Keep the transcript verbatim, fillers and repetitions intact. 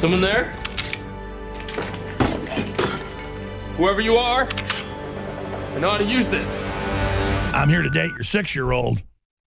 Someone there? Whoever you are, I know how to use this. I'm here to date your six-year-old.